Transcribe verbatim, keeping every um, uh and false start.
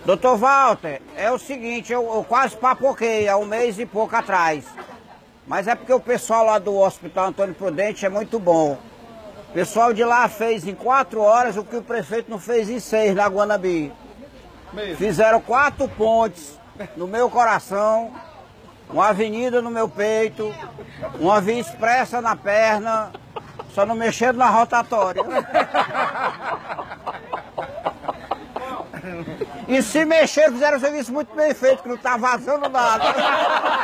Doutor Walter, é o seguinte, eu, eu quase papoquei há um mês e pouco atrás. Mas é porque o pessoal lá do Hospital Antônio Prudente é muito bom. O pessoal de lá fez em quatro horas o que o prefeito não fez em seis na Guanabi. Mesmo. Fizeram quatro pontes no meu coração, uma avenida no meu peito, uma via expressa na perna, só não mexendo na rotatória. E se mexer, fizeram um serviço muito bem feito, que não tá vazando nada.